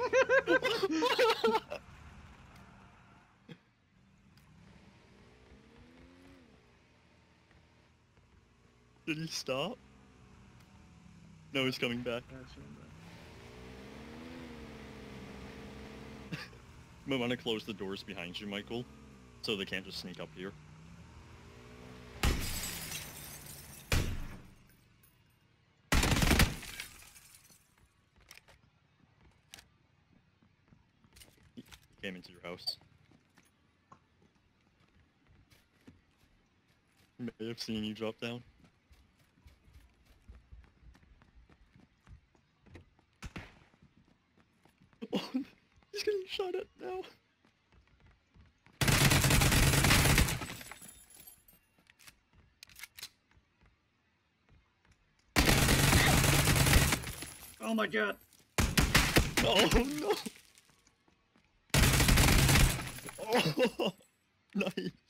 Did he stop? No, he's coming back. I want to close the doors behind you, Michael, so they can't just sneak up here. He came into your house. May have seen you drop down. Oh, he's getting shot at now. Oh my god. Oh no. Oh, nice.